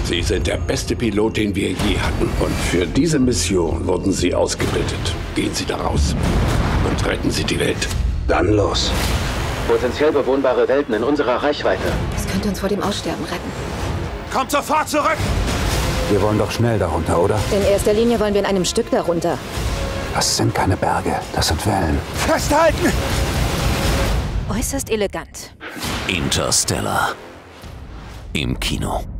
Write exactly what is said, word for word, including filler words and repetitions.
Sie sind der beste Pilot, den wir je hatten. Und für diese Mission wurden Sie ausgebildet. Gehen Sie da raus und retten Sie die Welt. Dann los. Potenziell bewohnbare Welten in unserer Reichweite. Das könnte uns vor dem Aussterben retten. Kommt sofort zurück! Wir wollen doch schnell darunter, oder? In erster Linie wollen wir in einem Stück darunter. Das sind keine Berge, das sind Wellen. Festhalten! Äußerst elegant. Interstellar. Im Kino.